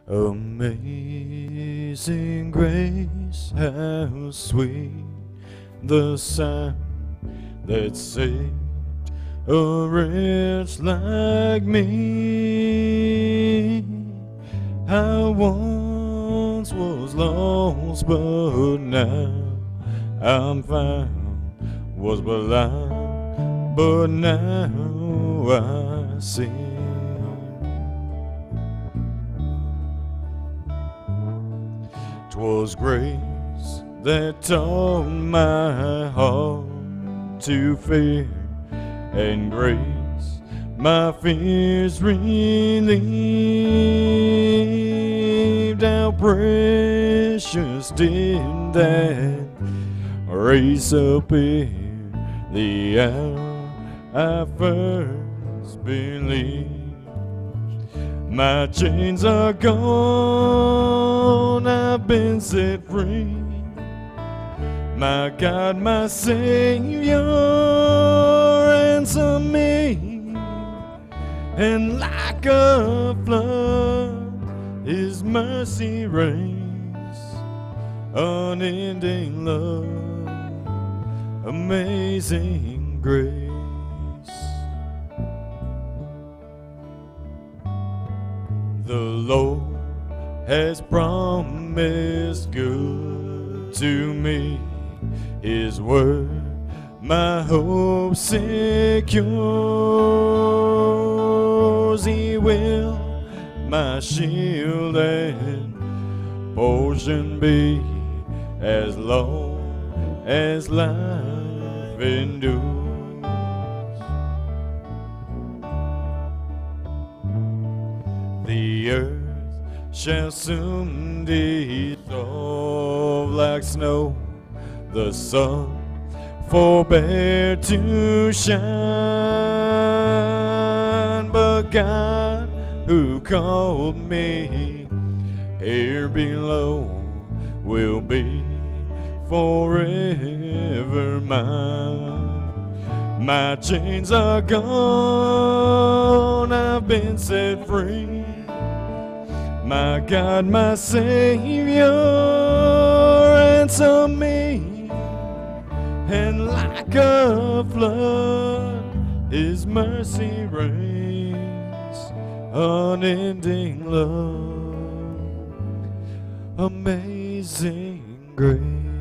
Amazing grace, how sweet the sound that saved a wretch like me. I once was lost, but now I'm found. Was blind, but now I see. 'Twas grace that taught my heart to fear, and grace my fears relieved. How precious did that grace appear the hour I first believed. My chains are gone, I've been set free. My God, my Savior, ransom me. And like a flood, His mercy reigns. Unending love, amazing grace. The Lord has promised good to me. His word my hope secures. He will my shield and portion be as long as life endures. The earth shall soon dissolve like snow, the sun forbear to shine. But God, who called me here below, will be forever mine. My chains are gone, I've been set free. My God, my Savior, ransom me. And like a flood, His mercy reigns. Unending love, amazing grace.